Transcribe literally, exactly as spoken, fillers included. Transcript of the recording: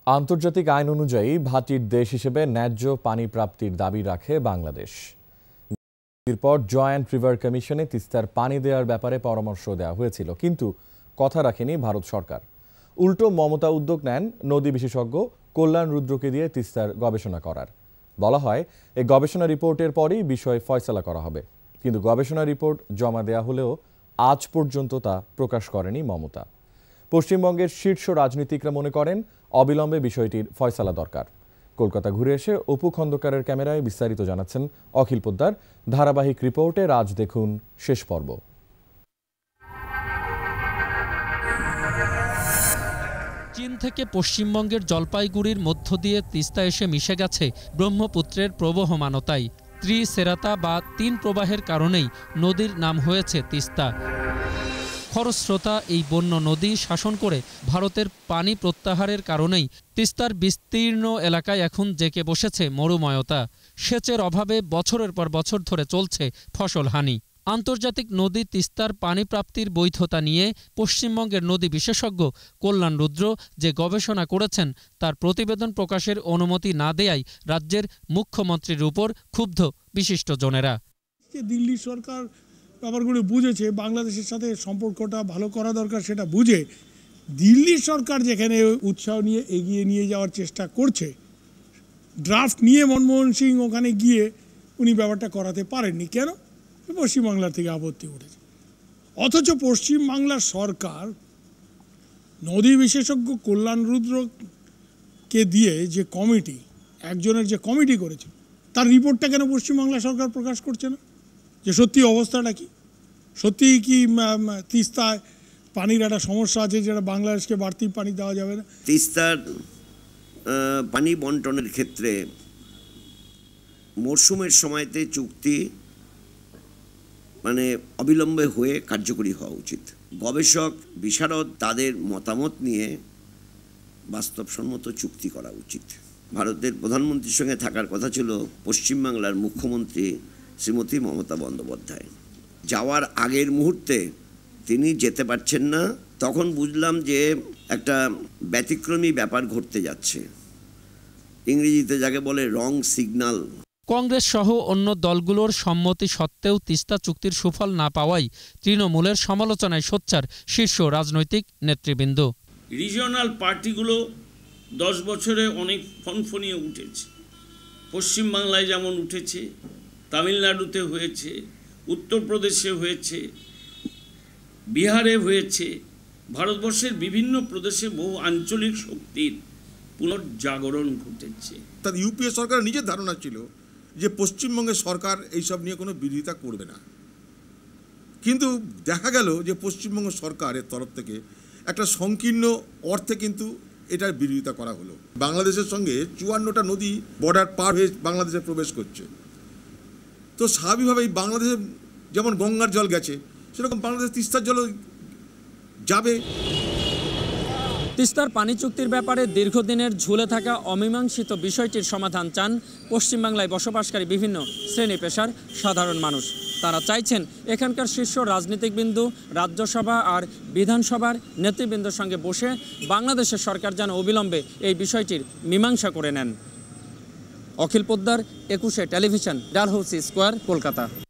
আন্তর্জাতিক আইন অনুযায়ী ভাটির দেশ হিসেবে ন্যায্য পানি প্রাপ্তির দাবি রাখে বাংলাদেশ। এরপর জয়েন্ট রিভার কমিশনে তিস্তার পানি দেওয়ার ব্যাপারে পরামর্শ দেওয়া হয়েছিল, কিন্তু কথা রাখেনি ভারত সরকার। উল্টো মমতা উদ্যোগ নেন নদী বিশেষজ্ঞ কল্যাণ রুদ্রকে দিয়ে তিস্তার গবেষণা করার। বলা হয়, এই গবেষণা রিপোর্টের পরেই বিষয় ফয়সালা করা হবে, কিন্তু গবেষণা রিপোর্ট জমা দেওয়া হলেও আজ পর্যন্ত তা প্রকাশ করেনি মমতা। পশ্চিমবঙ্গের শীর্ষ রাজনীতিকরা মনে করেন অবিলম্বে বিষয়টির ফয়সালা দরকার। কলকাতা ঘুরে এসে অপু খন্দকারের ক্যামেরায় বিস্তারিত জানাচ্ছেন অখিল পোদ্দার। ধারাবাহিক রিপোর্টে আজ দেখুন শেষ পর্ব। চীন থেকে পশ্চিমবঙ্গের জলপাইগুড়ির মধ্য দিয়ে তিস্তা এসে মিশে গেছে ব্রহ্মপুত্রের প্রবহমানতায়। ত্রিসেরাতা বা তিন প্রবাহের কারণেই নদীর নাম হয়েছে তিস্তা। খরস্রোতা এই বন্য নদী শাসন করে ভারতের পানি প্রত্যাহারের কারণেই তিস্তার বিস্তীর্ণ এলাকায় এখন জেঁকে বসেছে মরুময়তা। সেচের অভাবে বছরের পর বছর ধরে চলছে ফসলহানি। আন্তর্জাতিক নদী তিস্তার পানি প্রাপ্তির বৈধতা নিয়ে পশ্চিমবঙ্গের নদী বিশেষজ্ঞ কল্যাণ রুদ্র যে গবেষণা করেছেন তার প্রতিবেদন প্রকাশের অনুমতি না দেয়ায় রাজ্যের মুখ্যমন্ত্রীর উপর ক্ষুব্ধ বিশিষ্টজনেরা। দিল্লি সরকার ব্যাপারগুলো বুঝেছে, বাংলাদেশের সাথে সম্পর্কটা ভালো করা দরকার সেটা বুঝে দিল্লি সরকার যেখানে উৎসাহ নিয়ে এগিয়ে নিয়ে যাওয়ার চেষ্টা করছে, ড্রাফট নিয়ে মনমোহন সিং ওখানে গিয়ে উনি ব্যাপারটা করাতে পারেননি। কেন? পশ্চিমবাংলার থেকে আপত্তি উঠেছে। অথচ পশ্চিমবাংলার সরকার নদী বিশেষজ্ঞ কল্যাণ রুদ্রকে দিয়ে যে কমিটি, একজনের যে কমিটি করেছে, তার রিপোর্টটা কেন পশ্চিমবাংলা সরকার প্রকাশ করছে না? যে সত্যি অবস্থাটা কি, সত্যি কি তিস্তায় পানির একটা সমস্যা আছে যেটা বাংলাদেশকে বাড়তি পানি দেওয়া যাবে না? তিস্তার পানি বন্টনের ক্ষেত্রে মরশুমের সময়তে চুক্তি মানে অবিলম্বে হয়ে কার্যকরী হওয়া উচিত। গবেষক বিশারদ তাদের মতামত নিয়ে বাস্তবসম্মত চুক্তি করা উচিত। ভারতের প্রধানমন্ত্রীর সঙ্গে থাকার কথা ছিল পশ্চিমবাংলার মুখ্যমন্ত্রী শ্রীমতী মমতা বন্দ্যোপাধ্যায়। যাওয়ার আগের মুহূর্তে তিনি যেতে পারছেন না। তখন বুঝলাম যে একটা ব্যতিক্রমী ব্যাপার ঘটতে যাচ্ছে, ইংরেজিতে যাকে বলে রং সিগন্যাল। কংগ্রেস সহ অন্য দলগুলোর সম্মতি সত্ত্বেও তিস্তা চুক্তির সুফল না পাওয়ায় তৃণমূলের সমালোচনায় সোচ্চার শীর্ষ রাজনৈতিক নেতৃবৃন্দ। রিজিওনাল পার্টিগুলো দশ বছরে অনেক ফনফনিয়ে উঠেছে। পশ্চিমবাংলায় যেমন উঠেছে, তামিলনাড়ুতে হয়েছে, উত্তরপ্রদেশে হয়েছে, বিহারে হয়েছে। ভারতবর্ষের বিভিন্ন প্রদেশে বহু আঞ্চলিক শক্তির পুনর্জাগরণ ঘটেছে। তার ইউপিএ সরকারের নিজের ধারণা ছিল যে পশ্চিমবঙ্গের সরকার এইসব নিয়ে কোনো বিরোধিতা করবে না, কিন্তু দেখা গেল যে পশ্চিমবঙ্গ সরকারের তরফ থেকে একটা সংকীর্ণ অর্থে কিন্তু এটার বিরোধিতা করা হলো। বাংলাদেশের সঙ্গে চুয়ান্নটা নদী বর্ডার পার হয়ে বাংলাদেশে প্রবেশ করছে, তো স্বাভাবিকভাবেই বাংলাদেশে যেমন গঙ্গার জল গেছে সেরকম বাংলাদেশ তিস্তার জলও যাবে। তিস্তার পানি চুক্তির ব্যাপারে দীর্ঘদিনের ঝুলে থাকা অমীমাংসিত বিষয়টির সমাধান চান পশ্চিমবাংলায় বসবাসকারী বিভিন্ন শ্রেণী পেশার সাধারণ মানুষ। তারা চাইছেন এখানকার শীর্ষ রাজনীতিকবৃন্দ, রাজ্যসভা আর বিধানসভার নেতৃবৃন্দের সঙ্গে বসে বাংলাদেশের সরকার যেন অবিলম্বে এই বিষয়টির মীমাংসা করে নেন। অখিল পোদ্দার, একুশে টেলিভিশন, ডালহৌসি স্কোয়ার, কলকাতা।